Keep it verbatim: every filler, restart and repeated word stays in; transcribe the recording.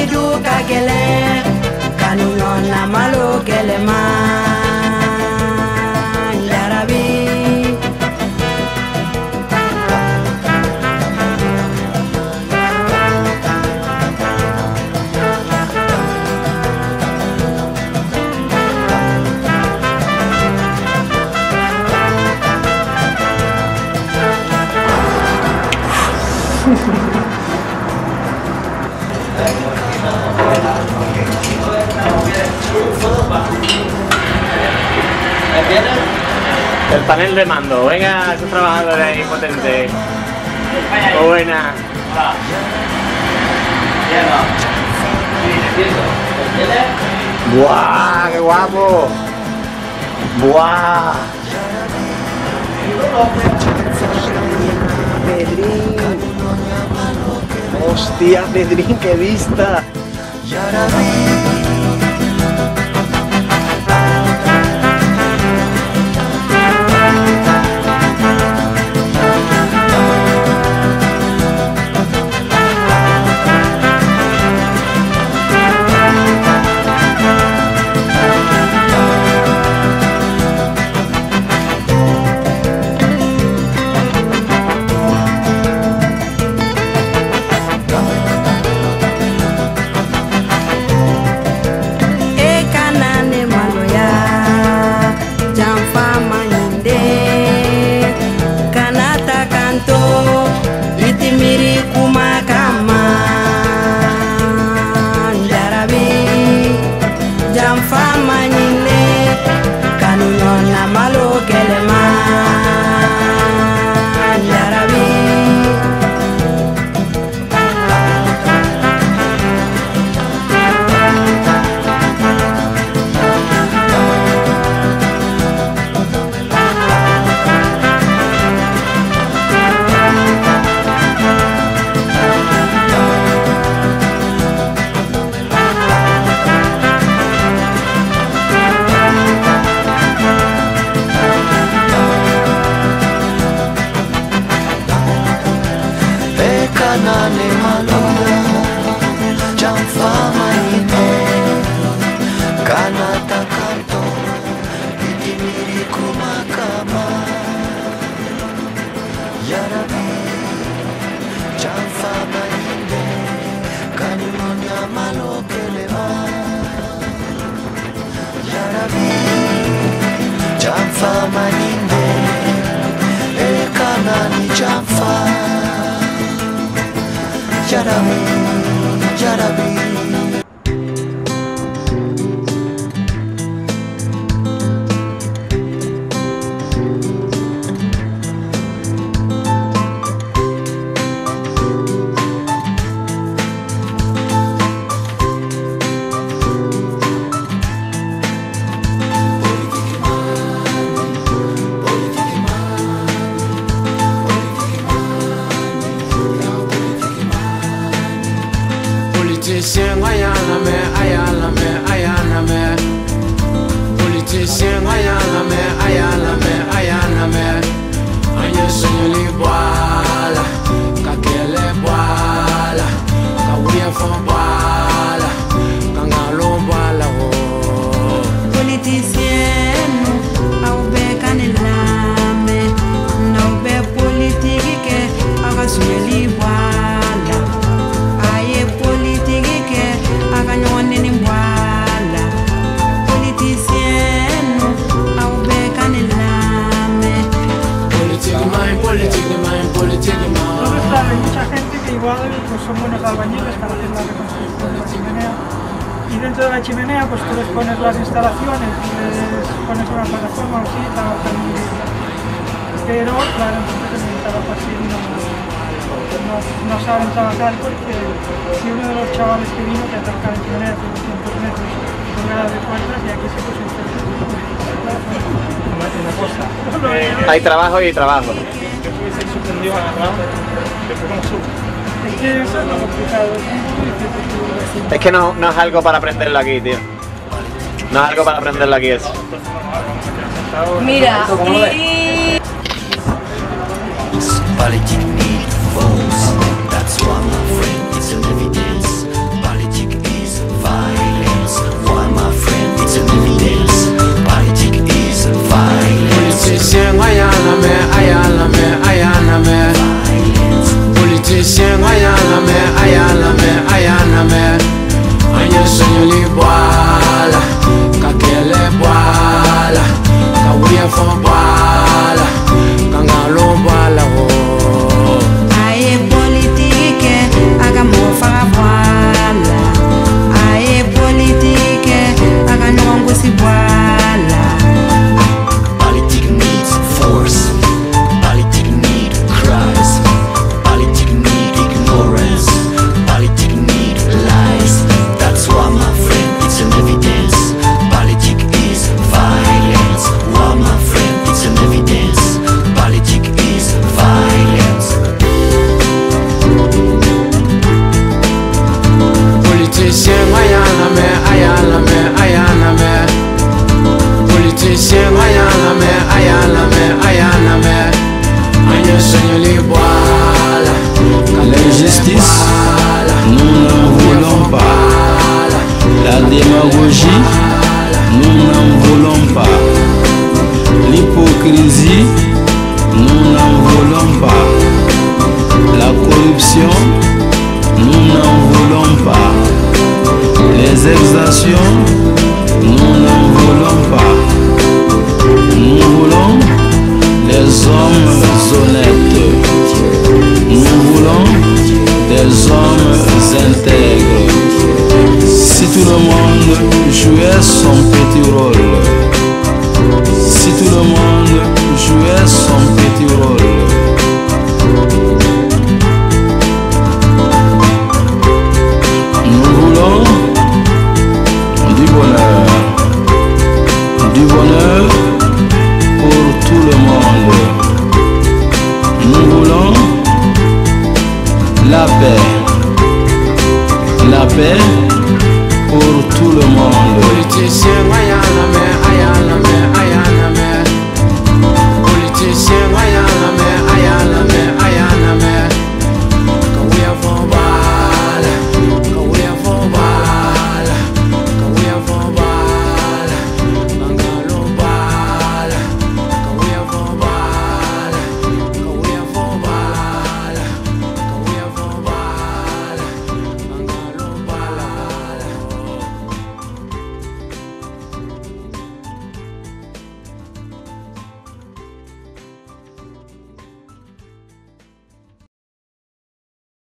Seju kagele Kanunona malo kelema Yarabi El panel de mando, venga esos trabajadores ahí potentes. Oh, buena. ¡Buah! ¡Qué guapo! ¡Buah! Pedrín. Hostia, Pedrín, qué vista. Politician, ayana me, ayana me, ayana me. Politician, ayana me, ayana me, ayana me. Anye sunyuli bwala, kakele bwala, kawiye fon bwala, kangalo bwala wo. Politicien, au be kanelame, no be politike, aga sunyuli bwala. Hay mucha gente que igual pues, son buenos albañiles para hacer la reconstrucción de la chimenea, y dentro de la chimenea pues tú les pones las instalaciones, les pones una plataforma o así, trabajan muy bien. Pero claro, entonces el trabajo así no, no, no saben trabajar, porque si uno de los chavales que vino que a trabajar en chimenea de doscientos metros por grado de puertas, y aquí se puso un centro. Hay trabajo y trabajo. Es que eso es lo complicado. Es que no, no es algo para aprenderlo aquí, tío. No es algo para aprenderlo aquí eso. Mira, y... Politic need votes. That's why my friend is an evidence. Politic Politicien, aïe à la mer, aïe à la mer, aïe à la mer. Aïe, Seigneur, les voilà. L'injustice, nous n'en voulons pas. La démagogie, nous n'en voulons pas. L'hypocrisie, nous n'en voulons pas. La corruption, nous n'en voulons pas. Les exactions, nous n'en voulons pas. Nous voulons des hommes honnêtes. Nous voulons des hommes intègres. Si tout le monde jouait son petit rôle, si tout le monde jouait son petit rôle, nous voulons du bonheur, du bonheur pour tout le monde. Nous voulons la paix, la paix pour tout le monde. Politicien, aïe à la mer,